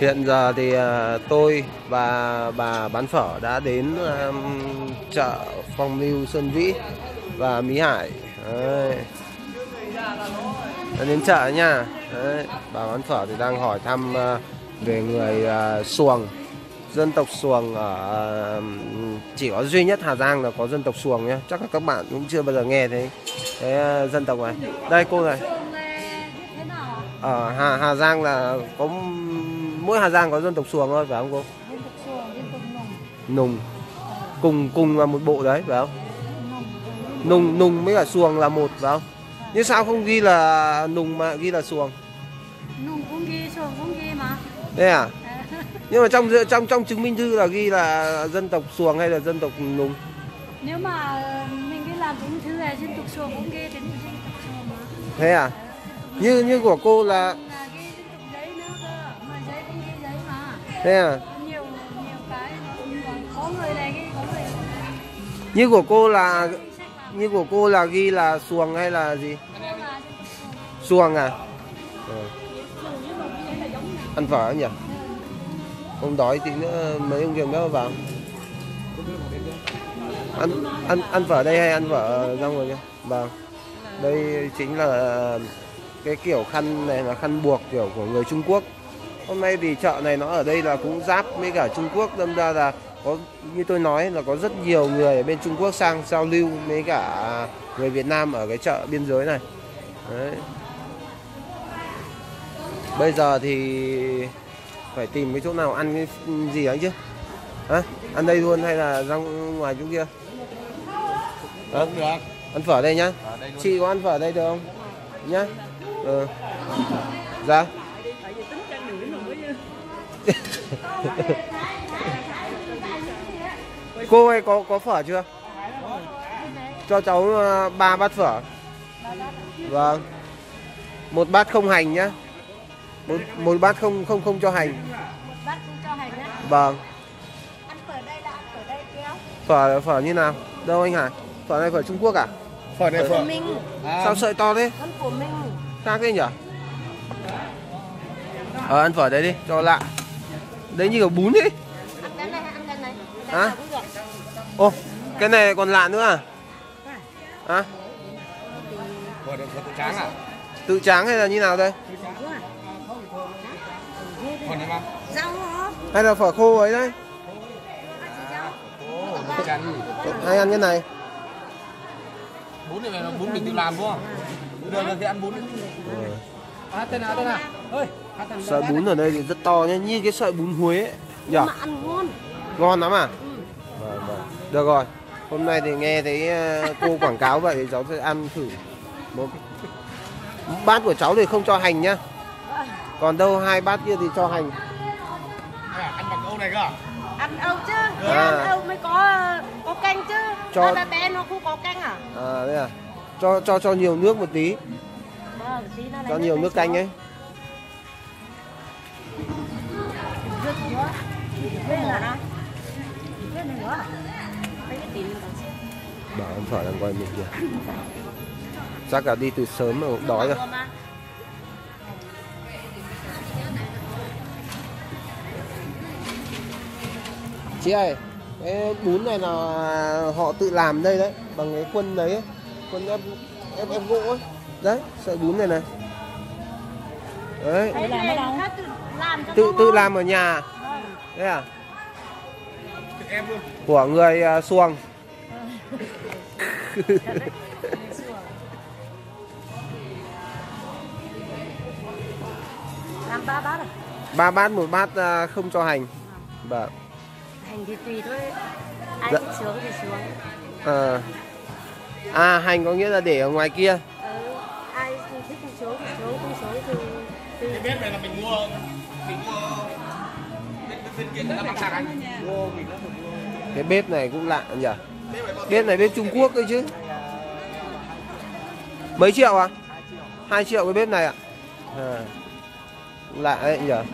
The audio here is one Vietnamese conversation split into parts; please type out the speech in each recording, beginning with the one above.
Hiện giờ thì tôi và bà bán phở đã đến chợ Phong Lưu Sơn Vĩ và Mỹ Hải. Đấy. Đã đến chợ nha. Đấy. Bà bán phở thì đang hỏi thăm về người Xuồng, dân tộc Xuồng ở chỉ có duy nhất Hà Giang là có dân tộc Xuồng nhé. Chắc là các bạn cũng chưa bao giờ nghe thấy cái dân tộc này. Đây cô này. Ở Hà Giang là có mỗi Hà Giang có dân tộc Xuồng thôi phải không cô? Dân tộc Xuồng, dân tộc Nùng. Cùng là một bộ đấy phải không? Nùng với cả Xuồng là một phải không? Nhưng sao không ghi là Nùng mà ghi là Xuồng? Nùng cũng ghi, Xuồng cũng ghi mà. Thế à? Nhưng mà trong chứng minh thư là ghi là dân tộc Xuồng hay là dân tộc Nùng? Nếu mà mình đi làm chứng minh thư là dân tộc Xuồng cũng ghi đến dân tộc Xuồng mà. Thế à? Như của cô là ghi dân tộc giấy nữa cơ, mà giấy cũng ghi giấy mà. thế à? Nhiều cái có người này ghi, có người này. Như của cô là ghi là Xuồng hay là gì? Xuồng à? Ăn phở nhỉ? Không đói tí nữa mấy ông Kiều nữa vào. Ăn phở đây hay ăn phở ra ngoài kia? Vâng. Đây chính là cái kiểu khăn này là khăn buộc kiểu của người Trung Quốc. Hôm nay thì chợ này nó ở đây là cũng giáp với cả Trung Quốc, đâm ra là có như tôi nói là có rất nhiều người ở bên Trung Quốc sang giao lưu với cả người Việt Nam ở cái chợ biên giới này. Đấy. Bây giờ thì phải tìm cái chỗ nào ăn cái gì ấy chứ. Hả? Ăn đây luôn hay là ra ngoài chỗ kia? Được. Ăn phở đây nhá. Chị có ăn phở đây được không? Nhá. Dạ. Cô ơi có phở chưa? Cho cháu 3 bát phở. Vâng. Một bát không hành nhá. Một bát không cho hành. Một bát không cho hành á. Vâng. Ăn phở đây là ăn phở đây kéo. Phở như nào? Đâu anh Hải? Phở này phở Trung Quốc à? Phở này phở mình. Sao sợi to thế? Con của mình. Khác thế nhỉ? Ăn phở đấy đi, cho lạ. Đấy như kiểu bún ấy. Ăn cái này, ăn cái này. Hả? Ô, cái này còn lạ nữa à? Hả? Phở tự tráng à? Tự tráng hay là như nào đây? Phở này mà. Rau hả? Hay là phở khô ấy đấy? Hay ăn cái này? Bún này là bún mình tự làm đúng không? Được thì ăn bún. Tên nào? Ơi, sợi bún ở đây thì rất to nhá, như cái sợi bún Huế ấy. Nhỉ? Mà ăn ngon. Ngon lắm à? Vâng. Được rồi. Hôm nay thì nghe thấy cô quảng cáo vậy thì cháu sẽ ăn thử. Một bát của cháu thì không cho hành nhá. Còn đâu 2 bát kia thì cho hành. Ăn bằng Âu này cơ à? Ăn Âu chứ. Ăn Âu mới có canh chứ. Cho bé bé nó không có canh à? À đây à. Cho nhiều nước một tí. Cho nhiều nước canh ấy. Bảo ăn phở đang quay mình kìa. Chắc là đi từ sớm mà cũng đói rồi. Chị ơi, cái bún này là họ tự làm đây đấy, bằng cái quân đấy, quân ép gỗ ấy. Đấy, sợi bún này này. Đấy. Tự làm ở nhà. Đấy à? Của người Xuồng. Làm 3 bát à? 3 bát, một bát không cho hành. Vâng. Hành thì tùy thôi. Ai thích sướng thì sướng. Hành có nghĩa là để ở ngoài kia. Ai thích thì sướng thì sướng, không sướng thì Cái bếp này là mình mua bên kia người ta mang sang anh. Cái bếp này cũng lạ nhỉ? Bếp này bếp Trung Quốc đấy chứ. Mấy triệu à? 2 triệu cái bếp này ạ. Lạ đấy nhỉ?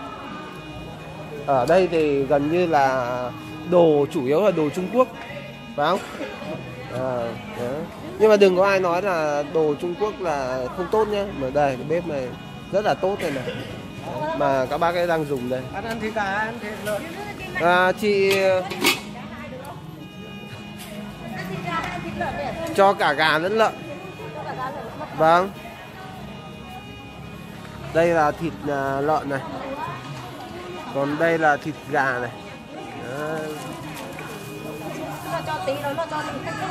Ở đây thì gần như là đồ chủ yếu là đồ Trung Quốc, phải không? Nhưng mà đừng có ai nói là đồ Trung Quốc là không tốt nhá. Mà đây cái bếp này rất là tốt đây này. mà các bác ấy đang dùng đây. Ăn thịt gà, ăn thịt lợn. Chị cho cả gà lẫn lợn. Vâng. Đây là thịt lợn này. Còn đây là thịt gà này. Cho tí đó nó cho mình cách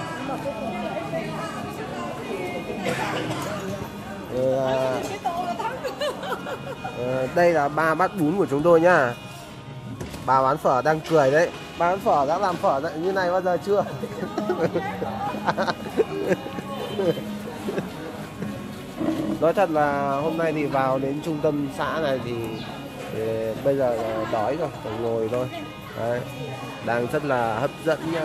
đây là 3 bát bún của chúng tôi nhá. Bà bán phở đang cười đấy. Bà bán phở đã làm phở như này bao giờ chưa? Nói thật là hôm nay thì vào đến trung tâm xã này thì bây giờ là đói rồi, phải ngồi thôi. Đấy. Đang rất là hấp dẫn nha.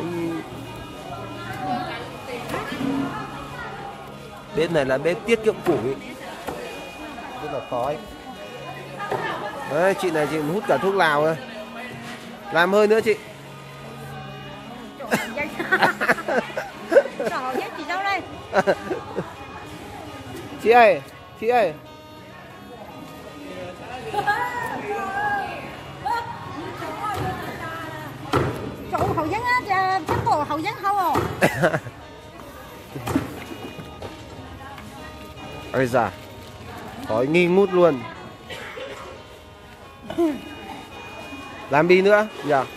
Bếp này là bếp tiết kiệm củi, rất là khói. Đấy, chị này chị hút cả thuốc lào thôi. Làm hơi nữa chị. Trời ơi, chị đâu đây? Chị ơi, chị ơi. Chỗ hậu dân á, chắc bộ hậu dân hậu à? Ây da, khói nghi ngút luôn. Làm đi nữa, dạ.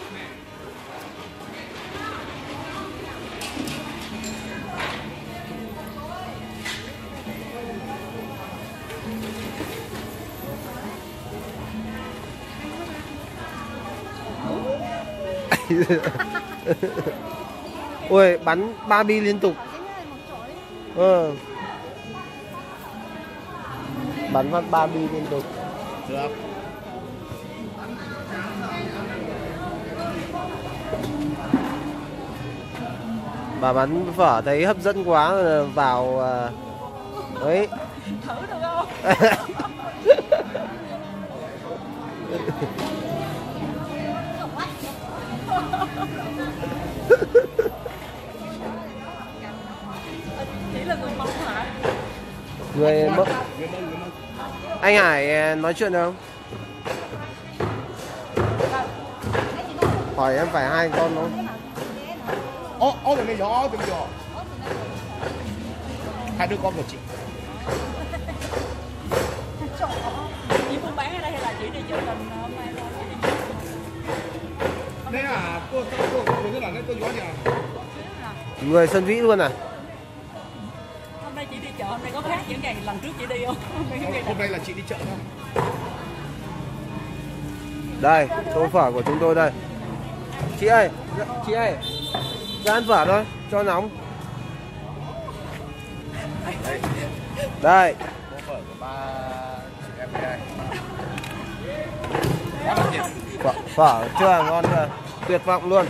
Ôi, bắn 3 bi liên tục. Bắn phát 3 bi liên tục. Được. Bà bán phở thấy hấp dẫn quá vào ấy. Thử được không? Chỉ là người Mông hả? Người Mông. Anh Hải nói chuyện được không? Hỏi em phải 2 con không? Từ này gió, từ gió. 2 đứa con của chị. Chị muốn bán ở đây hay là chị đi chợ tình hôm nay thôi? Đây là cô thế là cô gió gì à? Người Sơn Vĩ luôn à? Hôm nay chị đi chợ, hôm nay có khác những ngày lần trước chị đi không? Hôm nay là chị đi chợ thôi. Đây, tô phở của chúng tôi đây. Chị ơi, ra ăn phở thôi, cho nóng. Đây. Tô phở của ba chị em đây. Quá là nhiệt. Phở chưa, ngon chưa? Tuyệt vọng luôn.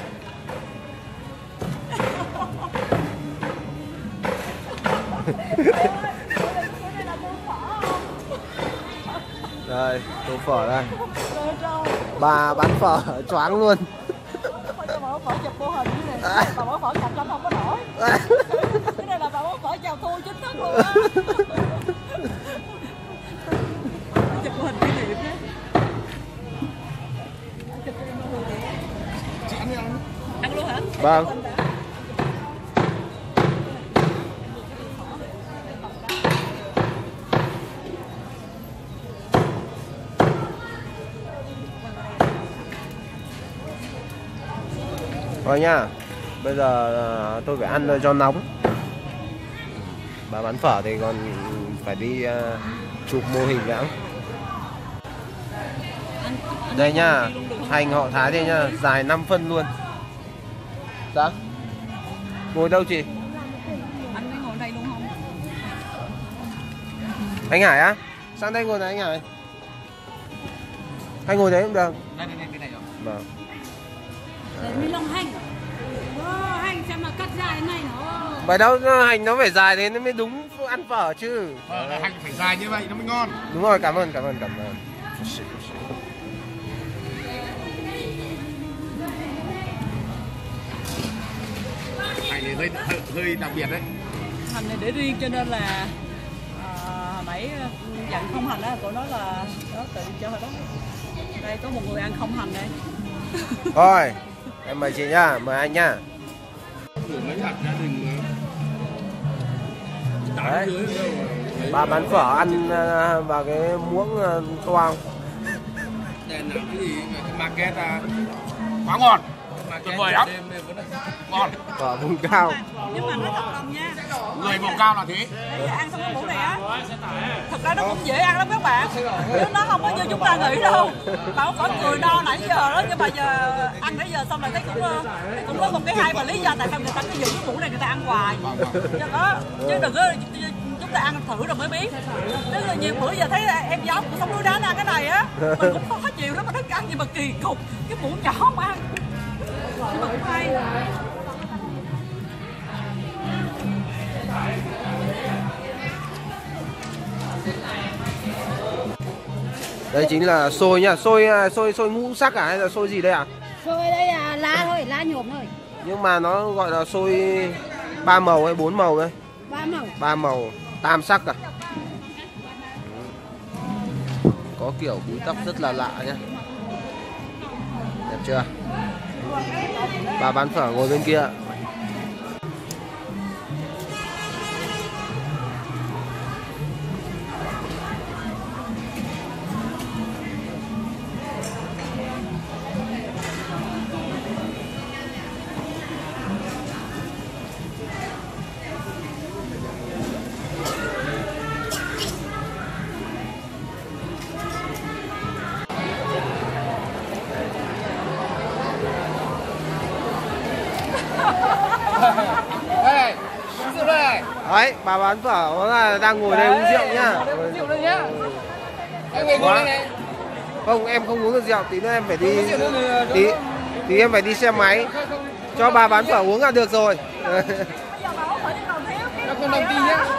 Đây, tô phở đây. Bà bán phở choáng luôn. Bà mở phở chụp mô hình như này, bà mở phở chụp không có nổi. Cái này là bà mở phở chào thua chính thức luôn á. Chụp mô hình kỷ niệm đấy. Chị ăn đi ăn. Ăn luôn hả? Vâng. Rồi nha. Bây giờ tôi phải ăn cho nóng. Bà bán phở thì còn phải đi chụp mô hình đã. Đây nha, hành họ thái đây nha, dài 5 phân luôn. Dạ. Ngồi đâu chị? Anh mới ngồi đây luôn không? Anh Hải á? Sang đây ngồi này anh Hải. Anh ngồi đấy cũng được. Đây cái này rồi. Vâng. Mi lông hành. Hành xem mà cắt dài này nó. Bởi đâu hành nó phải dài thế nó mới đúng ăn phở chứ. Hành phải dài như vậy nó mới ngon. Đúng rồi, cảm ơn. Hành này hơi đặc biệt đấy. Hành này để riêng cho nên là hồi nãy dặn không hành đó, cô nói là đó tự cho đó. Đây có một người ăn không hành đây. Thôi, em mời chị nhá, mời anh nhá. Đấy. Bà bán phở ăn vào cái muỗng toang. Đây là cái gì? Market quá ngon. Tuyệt vời lắm. Ngon. Phở vùng cao. Nhưng mà nói thật lòng nha. Người vùng cao là thế. Bây giờ ăn xong cái mũ này á, thật ra nó cũng dễ ăn lắm các bạn. Chứ nó không có như chúng ta nghĩ đâu. Bảo có người no nãy giờ đó, nhưng mà giờ ăn nãy giờ xong rồi thấy cũng có một cái hay mà lý do tại sao người ta cứ giữ cái mũ này người ta ăn hoài. Chứ đừng có chúng ta ăn thử rồi mới biết. Tức là nhiều bữa giờ thấy em giống của sống núi đá ăn cái này á, mình cũng khó chịu lắm, mà thích ăn nhưng mà kỳ cục cái mũ nhỏ không ăn. Nhưng mà cũng hay. Đây chính là xôi nhá, xôi ngũ sắc à hay là xôi gì đây à? Xôi đây là lá thôi, lá nhổm thôi. Nhưng mà nó gọi là xôi 3 màu hay 4 màu đấy? 3 màu. 3 màu, tam sắc à? Có kiểu búi tóc rất là lạ nhá. Đẹp chưa? Bà bán phở ngồi bên kia. Đây, uống rượu đây. Đấy, bà bán phở nó là đang ngồi đây uống rượu nhá. Uống rượu đây nhá. Em ngồi đây này. Không, em không uống được rượu, tí nữa em phải đi. Tí em phải đi xe máy. Cho bà bán phở uống là được rồi. Nó không đồng tin nhá.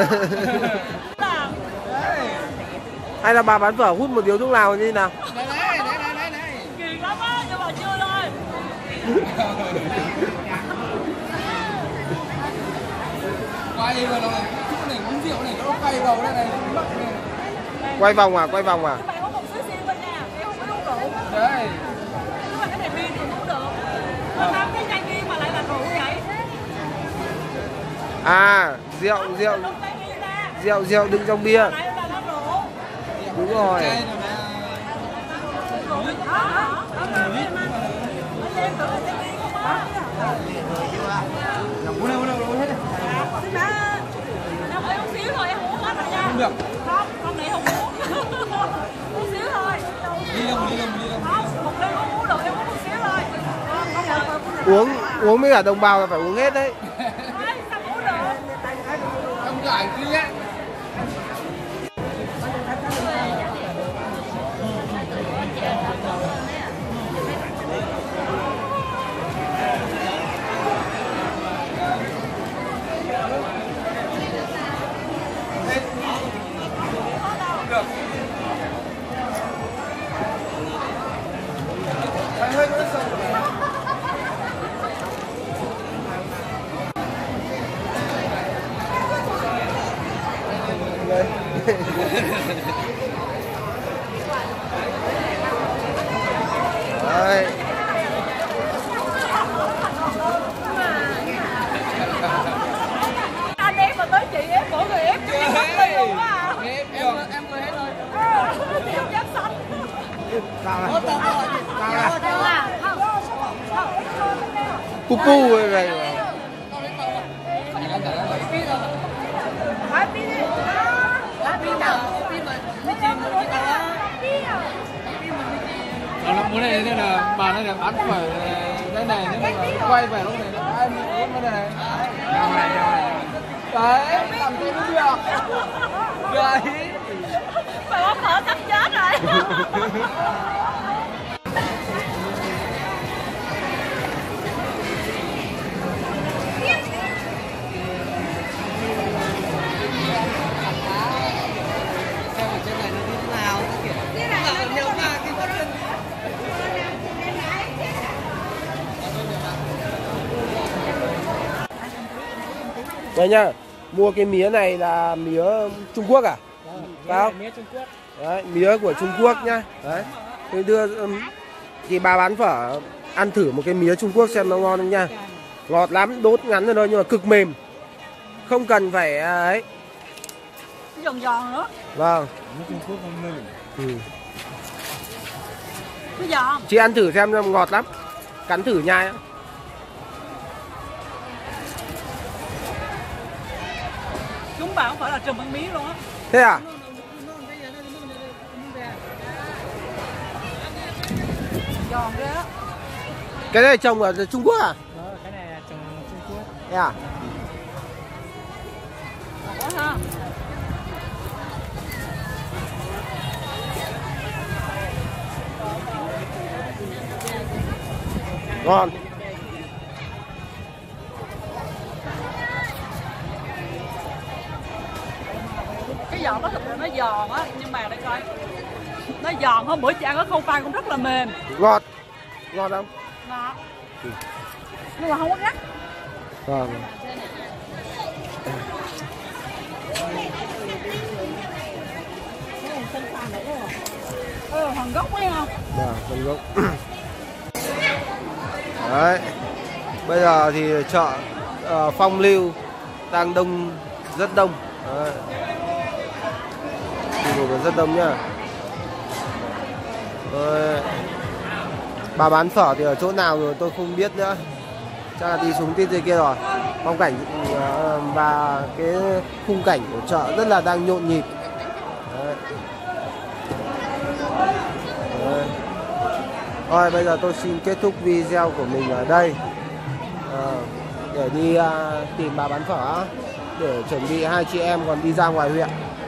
Hay là bà bán phở hút một điếu thuốc lào như thế nào? Đây. Kỳ lắm á, nhưng mà chưa thôi. Quay đi vào này, chút này uống rượu này, nó quay vào đây này. Quay vòng à, quay vòng à? Các bạn có một xíu xíu bên nha, em không có uống rượu. Đấy. Nhưng mà cái này bia thì uống được. Mà sao cái chai bia mà lại là rượu vậy? À, rượu Đừng chai bia ra. rượu đựng trong bia. Lại là rượu. Đúng rồi. Không, em uống xíu thôi, em uống hết rồi nha. Không được. Không này không uống. Uống xíu thôi. Đi đâu. Không, một ly uống được, em uống một xíu thôi. Uống với cả đồng bào là phải uống hết đấy. Sao uống được? Không giải kia. Đấy. Anh em mà tới chị ép mỗi người ép cho em mất tiền luôn á. Em cười hết rồi. Thì không dám xanh. Cucu này. Nó muốn này nên là bà này là bán phở cái này nên là quay về lúc này ai muốn cái này. Đấy, làm tôi cũng được. Đấy. Phải có phở sắp chết rồi. Đây nhá, mua cái mía này là mía Trung Quốc à? phải không? Mía Trung Quốc. Đấy, mía của Trung Quốc nhá. Đấy. Tôi đưa thì bà bán phở ăn thử một cái mía Trung Quốc xem nó ngon không nha. Ngọt lắm, đốt ngắn rồi thôi nhưng mà cực mềm. Không cần phải ấy. Giòn giòn nữa. Vâng. Mía Trung Quốc không mềm. Ừ. Nó giòn. Chị ăn thử xem ngọt lắm. Cắn thử nhai. Chúng bảo không phải là trùm ăn miếng luôn á. Thế à? Giòn ghê á. Cái này trồng ở Trung Quốc à? Cái này là trồng Trung Quốc. Thế à? Quá ha. Ngon. Cái giòn nó thực sự nó giòn á, nhưng mà để coi. Nó giòn hơn, bữa chị ăn ở khâu phan cũng rất là mềm. Ngọt. Ngon không? Ngọt. Nhưng mà không có gắt. Vâng. Phần gốc ấy không? Vâng, phần gốc. Đấy. Bây giờ thì chợ Phong Lưu đang đông, rất đông. Đấy. Rất đông nhá. Đấy. Bà bán phở thì ở chỗ nào rồi tôi không biết nữa. Chắc là đi xuống bên kia rồi. Phong cảnh và cái khung cảnh của chợ rất là đang nhộn nhịp. Đấy. Đấy. Thôi bây giờ tôi xin kết thúc video của mình ở đây để đi tìm bà bán phở để chuẩn bị hai chị em còn đi ra ngoài huyện.